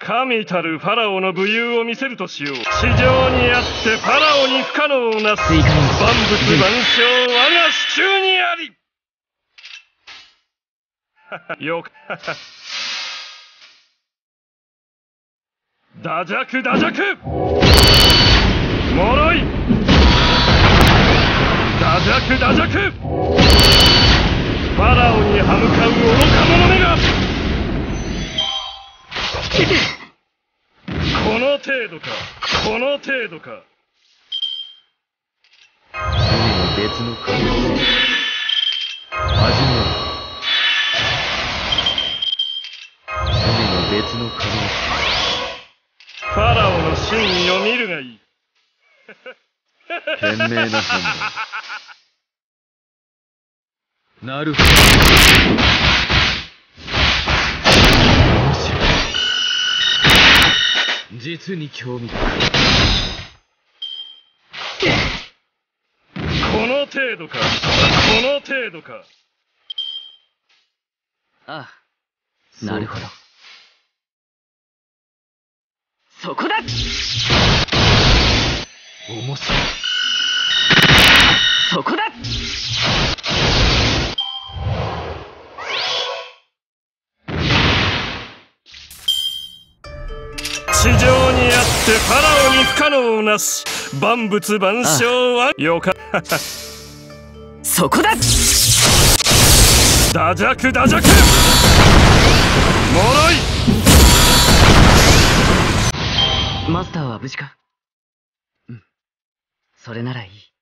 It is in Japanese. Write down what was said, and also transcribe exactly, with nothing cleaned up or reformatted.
神たるファラオの武勇を見せるとしよう。地上にあってファラオに不可能なす万物万象我が手中にあり。よく打弱打弱もろい打弱打弱ファラオに歯向かう愚か者めがこの程度かこの程度か。 別の可能性始めよう。別の可能性。 ファラオの真意を見るがいい。 賢明な判断。なるほど。面白い。実に興味深い。 この程度かこの程度か。 ああ、なるほど。そこだ。 面白い。 そこだ。 地上にあってファラオに不可能なし万物万象はよか。 そこだ。 打弱打弱もろい。 マスターは無事か？うん、それならいい。